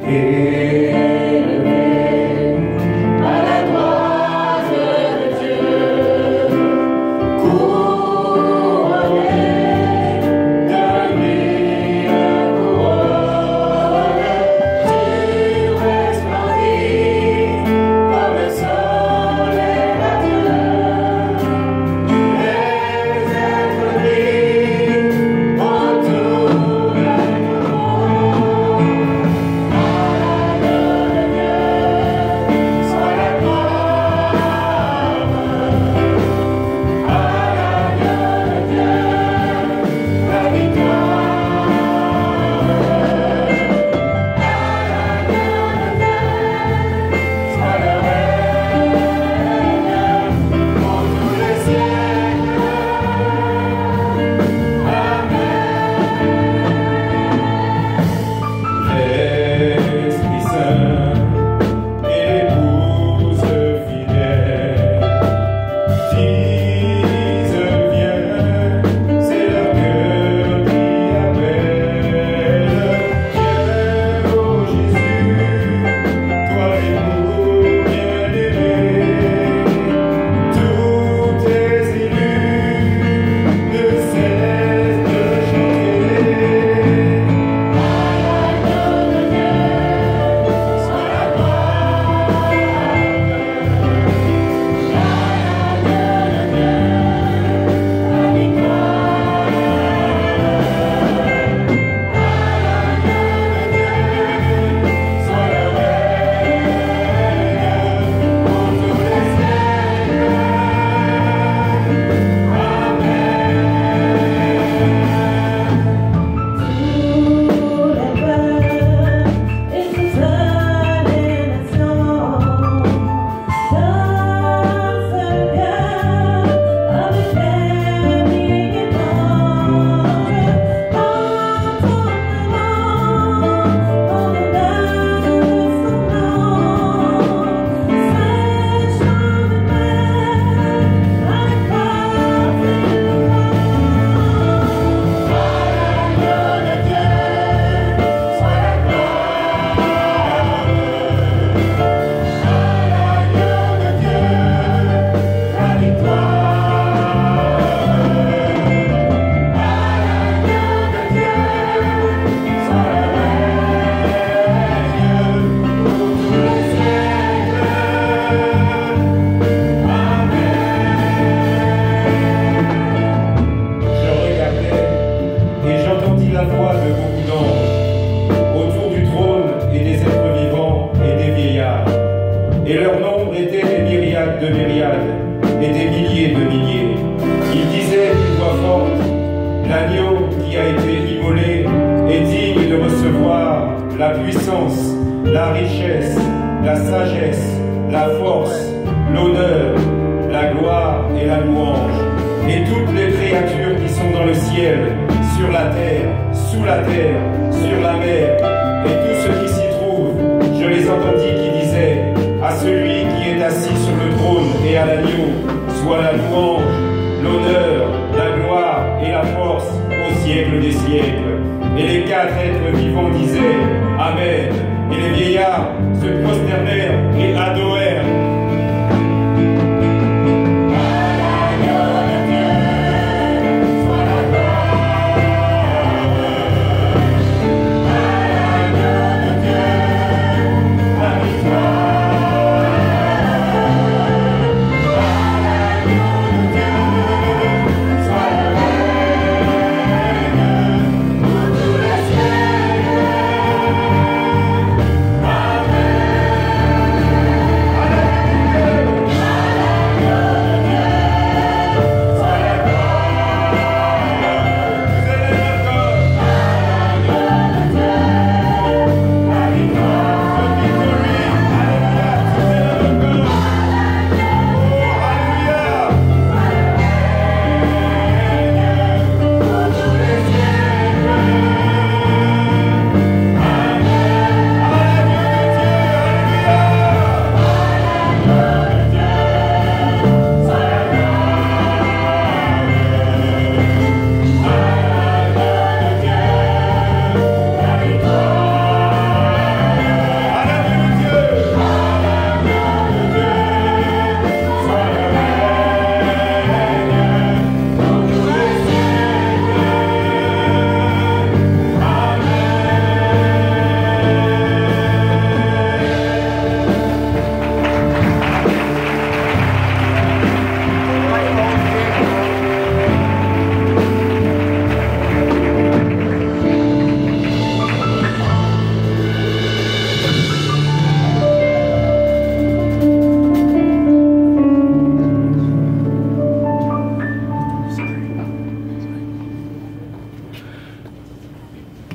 et leur nombre était des myriades de myriades, et des milliers de milliers. Ils disaient d'une voix forte, l'agneau qui a été immolé est digne de recevoir la puissance, la richesse, la sagesse, la force, l'honneur, la gloire et la louange. Et toutes les créatures qui sont dans le ciel, sur la terre, sous la terre, sur la mer, et tous ceux qui s'y trouvent, je les entendis qui disaient, à celui qui est assis sur le trône et à l'agneau, soit la louange, l'honneur, la gloire et la force au siècle des siècles. Et les quatre êtres vivants disaient, Amen. Et les vieillards se prosternèrent